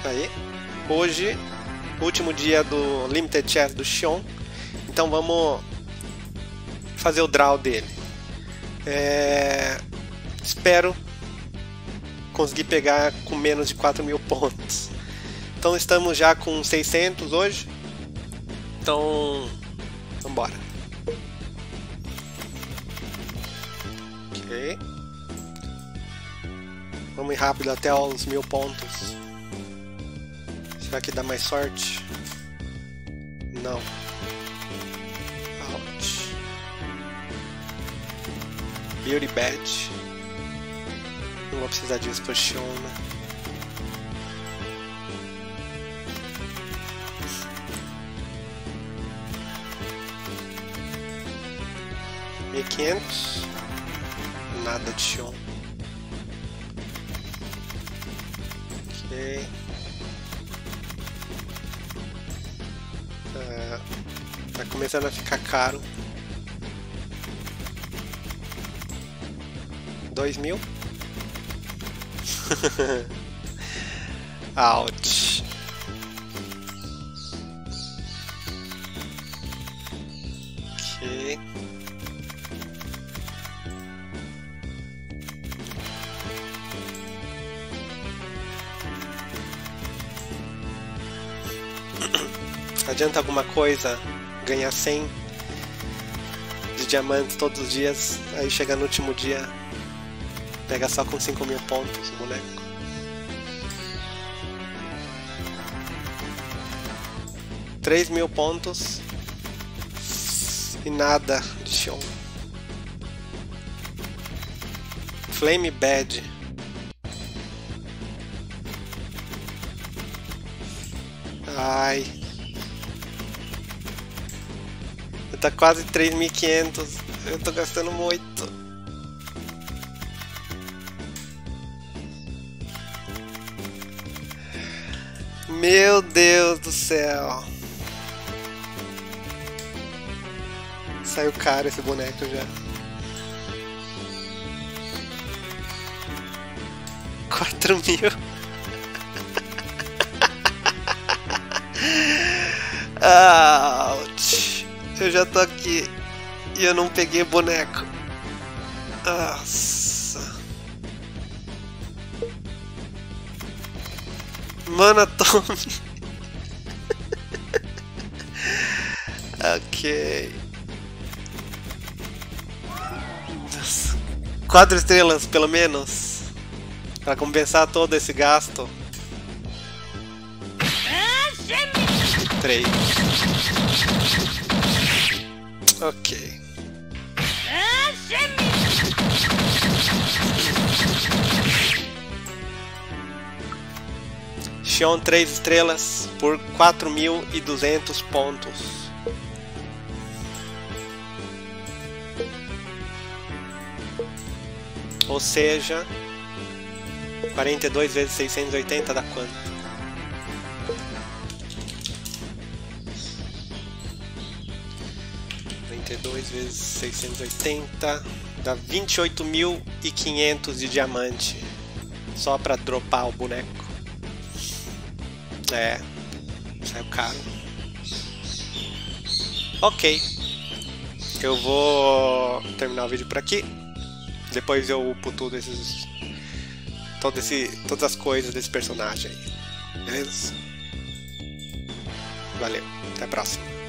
Aí, hoje, último dia do Limited Chest do Xion. Então vamos fazer o draw dele. Espero conseguir pegar com menos de 4.000 pontos. Então estamos já com 600 hoje. Então, vambora. Ok. Vamos ir rápido até aos 1.000 pontos. Será que dá mais sorte? Não. Out. Beauty Badge. Não vou precisar disso pro Xion, né? $1.500. Nada de Xion. Ok. Tá começando a ficar caro. 2.000. Ouch. Ok. Adianta alguma coisa ganhar 100 de diamantes todos os dias, aí chega no último dia, pega só com 5.000 pontos o boneco. $3.000 pontos e nada de Xion. Flame Badge. Ai. Tá quase 3.500. Eu tô gastando muito. Meu Deus do céu. Saiu caro esse boneco já. 4.000. Ouch. Eu já tô aqui e eu não peguei boneco. Nossa. Monotone. Ok. 4 estrelas pelo menos para compensar todo esse gasto. 3. Ok. Xion 3 estrelas por 4.200 pontos. Ou seja, 42 vezes 680 dá quanto? Vezes 680 dá 28.500 de diamante só pra dropar o boneco. Saiu caro. Ok, eu vou terminar o vídeo por aqui. Depois eu upo todas as coisas desse personagem aí. Beleza? Valeu, até a próxima.